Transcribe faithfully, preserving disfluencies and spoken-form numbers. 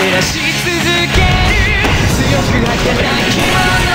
照らし続ける強く儚きもの